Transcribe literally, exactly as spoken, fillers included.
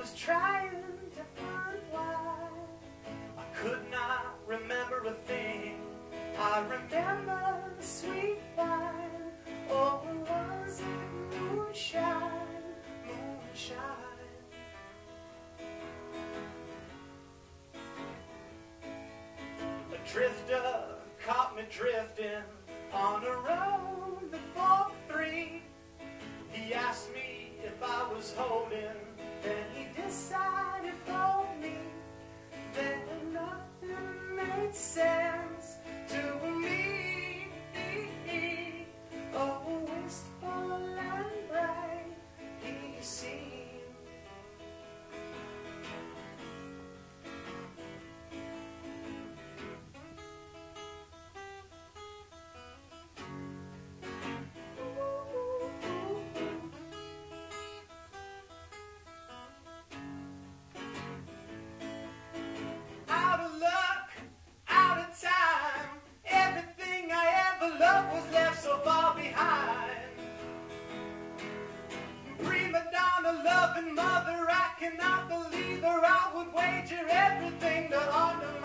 was trying to find why I could not remember a thing. I remember the sweet wine. Oh, was it moonshine, moonshine? A drifter caught me drifting on a road that forked three. He asked me if I was holding, then he decided for me. Then nothing made sense to me. Oh, wistful and bright he seemed. Out of luck, out of time, everything I ever loved was left so far behind. Prima donna, loving mother, I cannot believe her. I would wager everything to honor